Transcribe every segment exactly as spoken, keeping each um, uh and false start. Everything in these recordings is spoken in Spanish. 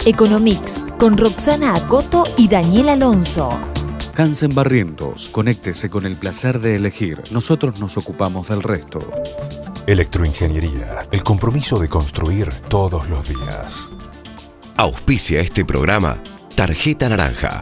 Economix, con Roxana Acoto y Daniel Alonso. Hansen Barrientos, conéctese con el placer de elegir. Nosotros nos ocupamos del resto. Electroingeniería, el compromiso de construir todos los días. Auspicia este programa Tarjeta Naranja.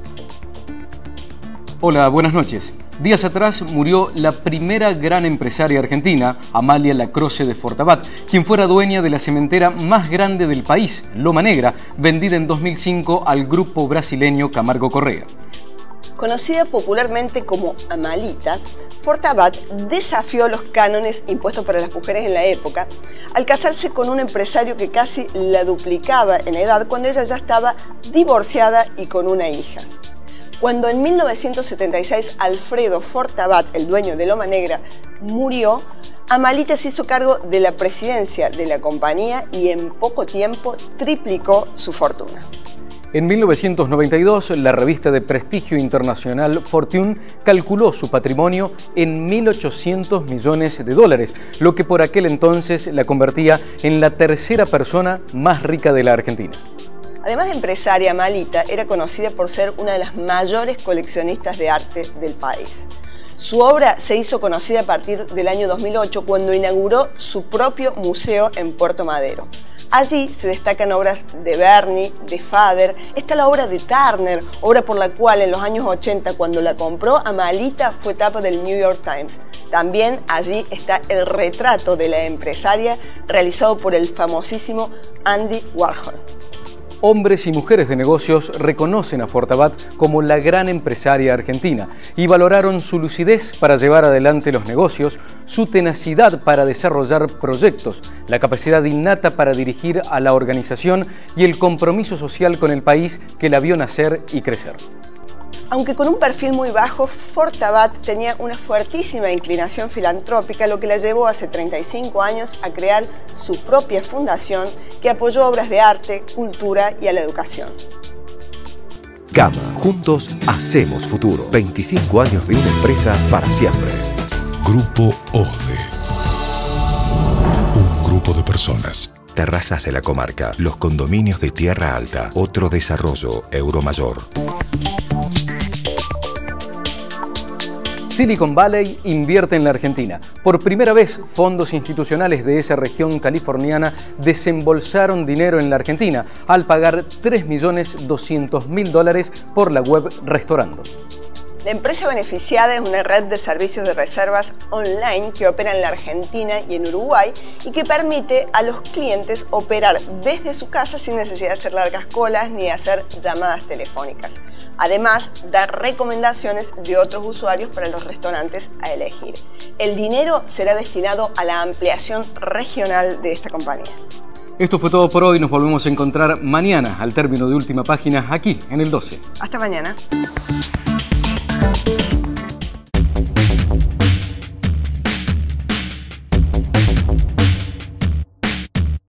Hola, buenas noches. Días atrás murió la primera gran empresaria argentina, Amalia Lacroce de Fortabat, quien fuera dueña de la cementera más grande del país, Loma Negra, vendida en dos mil cinco al grupo brasileño Camargo Correa. Conocida popularmente como Amalita, Fortabat desafió los cánones impuestos para las mujeres en la época al casarse con un empresario que casi la duplicaba en edad cuando ella ya estaba divorciada y con una hija. Cuando en mil novecientos setenta y seis Alfredo Fortabat, el dueño de Loma Negra, murió, Amalita se hizo cargo de la presidencia de la compañía y en poco tiempo triplicó su fortuna. En mil novecientos noventa y dos, la revista de prestigio internacional Fortune calculó su patrimonio en mil ochocientos millones de dólares, lo que por aquel entonces la convertía en la tercera persona más rica de la Argentina. Además de empresaria, Amalita era conocida por ser una de las mayores coleccionistas de arte del país. Su obra se hizo conocida a partir del año dos mil ocho, cuando inauguró su propio museo en Puerto Madero. Allí se destacan obras de Berni, de Fader, está la obra de Turner, obra por la cual en los años ochenta, cuando la compró, Amalita fue tapa del New York Times. También allí está el retrato de la empresaria realizado por el famosísimo Andy Warhol. Hombres y mujeres de negocios reconocen a Fortabat como la gran empresaria argentina y valoraron su lucidez para llevar adelante los negocios, su tenacidad para desarrollar proyectos, la capacidad innata para dirigir a la organización y el compromiso social con el país que la vio nacer y crecer. Aunque con un perfil muy bajo, Fortabat tenía una fuertísima inclinación filantrópica, lo que la llevó hace treinta y cinco años a crear su propia fundación que apoyó obras de arte, cultura y a la educación. Gama, juntos hacemos futuro. veinticinco años de una empresa para siempre. Grupo ODE. Un grupo de personas. Terrazas de la Comarca, los condominios de Tierra Alta, otro desarrollo, Euromayor. Silicon Valley invierte en la Argentina. Por primera vez, fondos institucionales de esa región californiana desembolsaron dinero en la Argentina al pagar tres millones doscientos mil dólares por la web Restaurando. La empresa beneficiada es una red de servicios de reservas online que opera en la Argentina y en Uruguay y que permite a los clientes operar desde su casa sin necesidad de hacer largas colas ni hacer llamadas telefónicas. Además, da recomendaciones de otros usuarios para los restaurantes a elegir. El dinero será destinado a la ampliación regional de esta compañía. Esto fue todo por hoy. Nos volvemos a encontrar mañana al término de Última Página aquí en el doce. Hasta mañana.